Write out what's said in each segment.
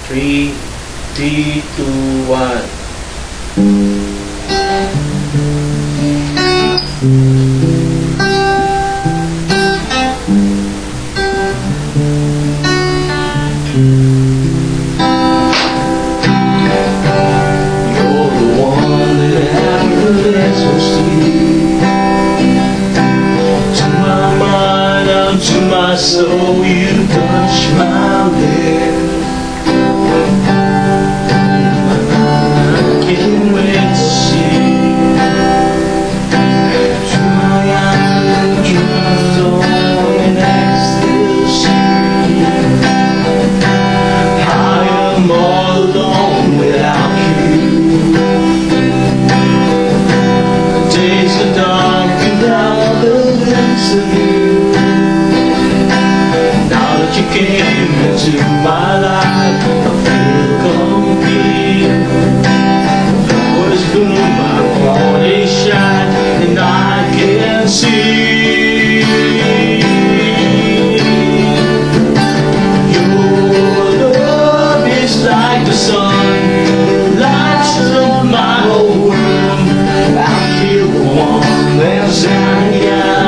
3, 2, 1. To my soul, you touch my lips. I can't wait to see. To my eyes, to my soul, in ecstasy. I am all alone without you. The days are dark without the glimpse of you. You came into my life, I feel complete. Flowers bloom, my body shine, and I can see. Your love is like the sun, it lights up my whole world. I feel warm and sunny.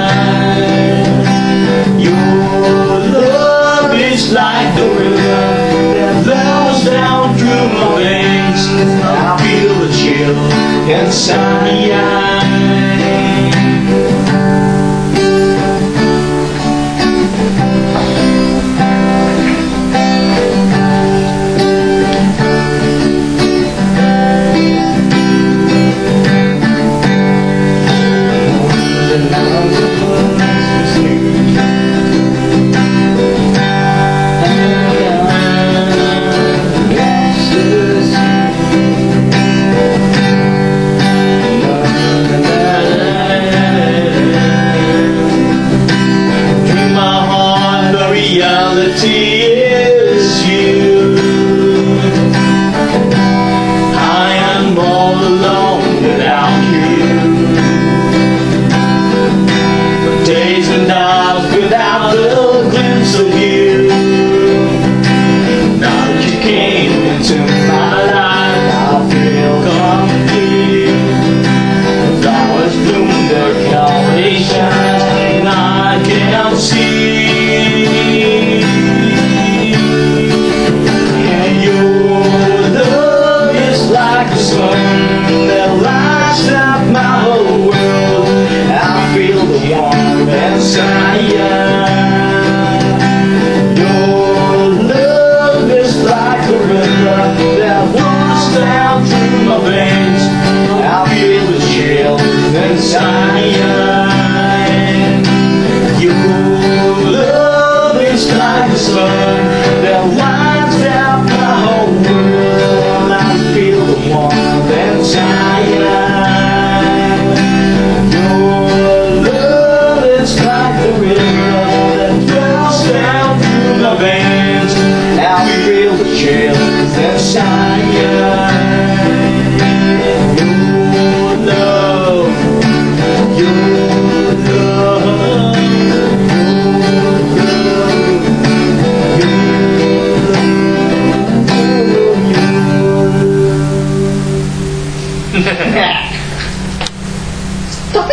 Like the river that flows down through my veins, I feel the chill inside my eyes. Reality is you. I am all alone without you. The days and hours without the glimpse of you. Now that you came into my life, I feel complete. Flowers bloom, their color shines, and I can see. That lights up my whole world. I feel the warmth inside you. Your love is like a river that runs down through my veins. I feel the chill inside you. Your love is like the sun.